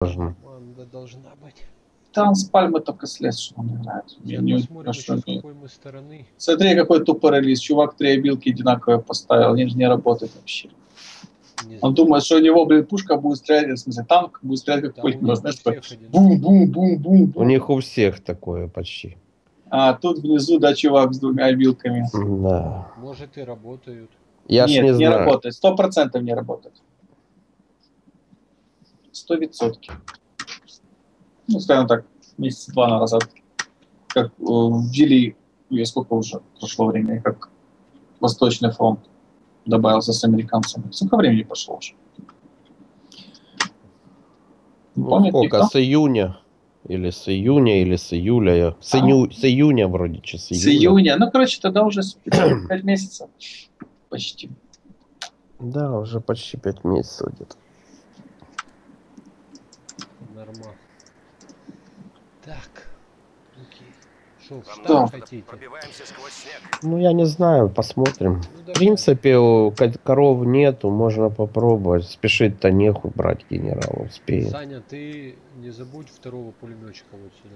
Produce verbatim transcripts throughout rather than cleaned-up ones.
Команда должна быть. Там с пальмы только слез, что он играет. Сейчас Не, посмотрим не, еще, с какой мы стороны. Смотри, какой тупой релиз. Чувак три обилки одинаковые поставил. Они же не работают вообще. Не Он знаю. думает, что у него, блин, пушка будет стрелять, в смысле, танк будет стрелять как Да, пулемет. у Знаешь, них у такой всех один. бум-бум-бум-бум-бум. У них у всех такое почти. А тут внизу, да, чувак с двумя обилками. Да. Может и работают. Я Нет, ж не, не знаю. работает. Сто процентов не работает. Сто відсотків. Ну, скажем так, месяца два назад. Как э, ввели, я сколько уже прошло времени, как Восточный фронт добавился с американцами. Сколько времени прошло уже? Не Ну, помню, сколько? никто? С июня. Или с июня, или с июля. Я- С, иню- с июня вроде, че, с С июля. июня. Ну, короче, тогда уже пять месяцев. Почти. Да, уже почти пять месяцев где-то. Нормально. Так. Окей. Шо, в штаб Да. хотите? Пробиваемся сквозь снег. Ну, я не знаю, посмотрим. Ну, В давай. принципе, у ко- коров нету, можно попробовать. Спешить-то нехуй брать генерала, успеет. Саня, ты не забудь второго пулеметчика вот сюда.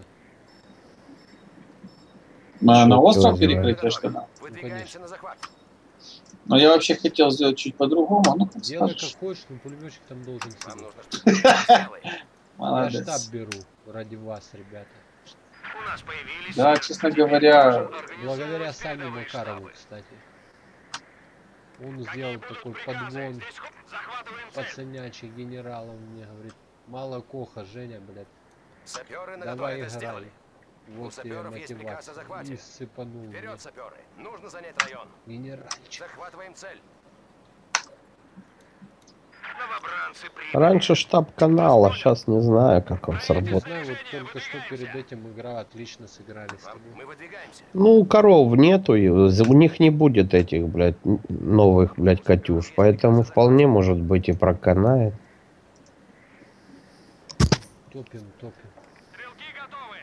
На, Чё на ты остров вызываешь? перекрытие, что ли? Выдвигаемся на захват. Но я вообще хотел сделать чуть по-другому. Ну, как Делай скажешь. как хочешь, но пулеметчик там должен Нам сидеть. нужно что-то сделать. Я Молодец. штаб беру ради вас, ребята. У нас появились... Да, честно говоря, Благодаря Сане Макарову, кстати. Он сделал такой подгон пацанячий генералом мне, говорит, мало коха, Женя, блядь, Саперы на давай это играй. сделали. У Вот тебе саперов есть приказ о мотивация. захвате. И сыпанул мне. Вперед, саперы. Нужно занять район. Генеральчик. Захватываем цель. Новобранцы прибыли. Раньше штаб канала, сейчас не знаю, как он Я не сработает. знаю, вот только что перед этим игра отлично сыграли с тобой. Мы выдвигаемся. Ну, коров нету, и у них не будет этих, блядь, н- новых, блядь, Катюш. Поэтому вполне, может быть, и проканает. Топим, топим. Стрелки готовы.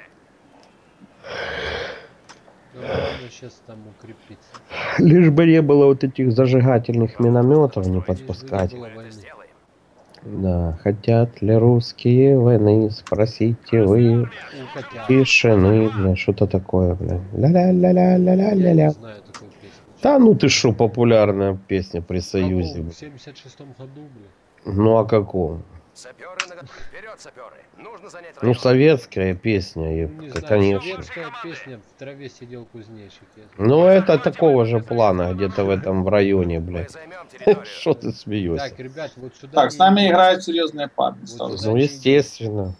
Надо сейчас там укрепиться. Лишь бы не было вот этих зажигательных минометов не Лишь бы не подпускать. было Это войны. сделаем. Да, хотят ли русские войны, спросите вы. У котят. Тишины, бля, что-то такое, бля. Ля-ля-ля-ля-ля-ля-ля-ля. Я не знаю такой песни. Да ну ты шо, популярная песня при Союзе. Какого? бля. В семьдесят шестом году, блин. Ну а каком? Саперы на... Вперед, саперы. Нужно занять Ну район. советская песня, и, Не к- знаю, конечно. советская песня, в траве сидел кузнечик. я знаю. Ну это такого же плана, где-то в этом в районе, Мы блядь. займем территорию. Что ты смеешься? Так, ребят, вот сюда... так, с не нами идите. играют серьезные парни. Вот сразу. сюда Ну не естественно.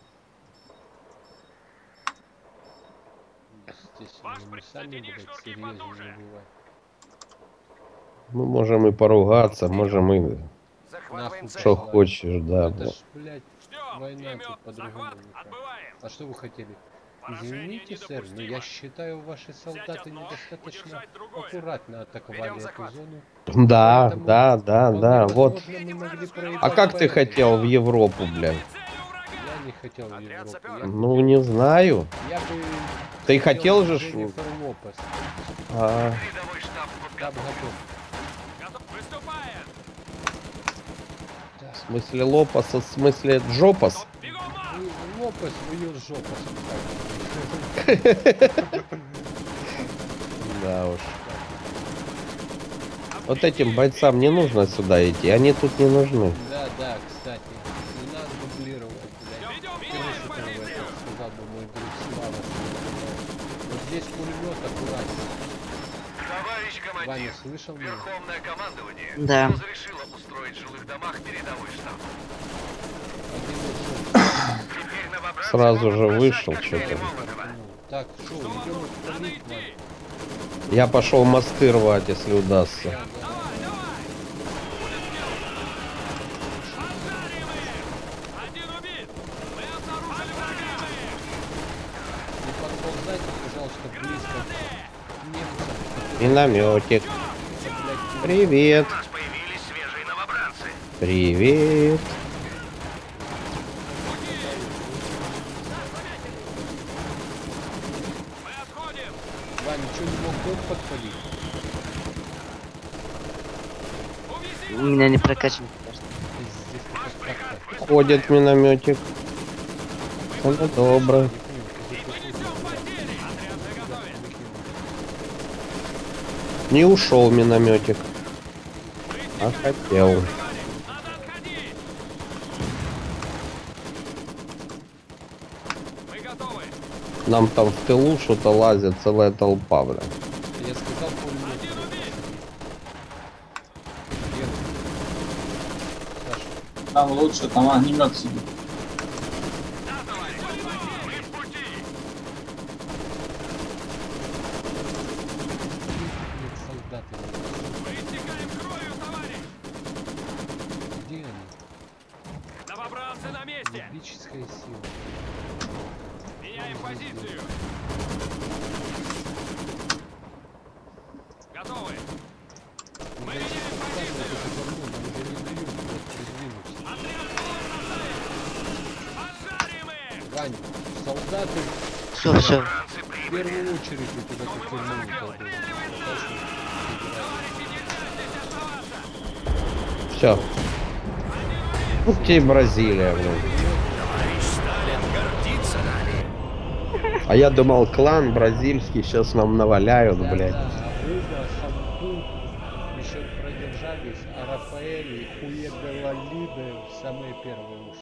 Естественно, мы сами, блядь, серьезнее не бываем. Мы можем и поругаться, можем и Захватываем Нахуй цель. что пошла. хочешь, да. Это бля. ж, блядь, война тут по-другому никак. А что вы хотели? Извините, сэр, но я считаю, ваши солдаты недостаточно аккуратно атаковали эту захват. зону. Да, Поэтому да, да, вполне да, вот. возможно, мы могли проиграть А как по ты этой. хотел в Европу, блядь? Я не хотел в Отряд Европу. саперов. Я, Ну не знаю. я бы Ты хотел же... ж- Дженнифер Лопес. А, Передовой штаб Штаб готов. готов. Приступаем. Так, в смысле Лопаса, в смысле Джопас? вы- Лопес, вы ее жопа. Да уж. Вот этим бойцам не нужно сюда идти, они тут не нужны. Да, да, кстати. Не надо дублировать, блядь. Крышу этого, это сказал бы мой друг Слава. Вот здесь пулемет аккуратно. Товарищ Ваня, командир. слышал меня? Верховное командование Да. разрешило устроить в жилых домах передовой штаб. Один ушел. Теперь новобранцы Сразу могут же бросать вышел коктейли что-то. Молотова. Ну, так, шо, идем палить, Ваня. Я пошел мосты рвать, если удастся. Да, да. Не подползайте, пожалуйста, близко к немцам. Минометик. Блядь, Привет. У нас появились свежие новобранцы. Привет. Ваня, что, не мог дом подпалить? У меня не прокачан. Пиздец, это как-то. Ходит минометик. Это добро. Не ушел минометик. А хотел. Мы готовы. Нам там в тылу что-то лазит целая толпа, бля. Я сказал пулемет. Вверх. Саша, Там лучше, там огнемет сидит. Да, товарищ. Мы в пути. нет солдаты. Мы истекаем кровью, товарищ. Где они? Новобранцы на месте. Эпическая сила. Меняем позицию. Готовы. Мы меняем позицию. Поджарим их. Вань, солдаты Все, все. в первую очередь у тебя как тюрьму кладут. Товарищи, нельзя здесь оставаться. Все. Вот тебе и Бразилия, блин. Товарищ Сталин гордится нами. А я думал, клан бразильский сейчас нам наваляют, Да, блядь. да, Аруба, Хампу еще продержались, а Рафаэль и Хуе де ла Либе самые первые ушли.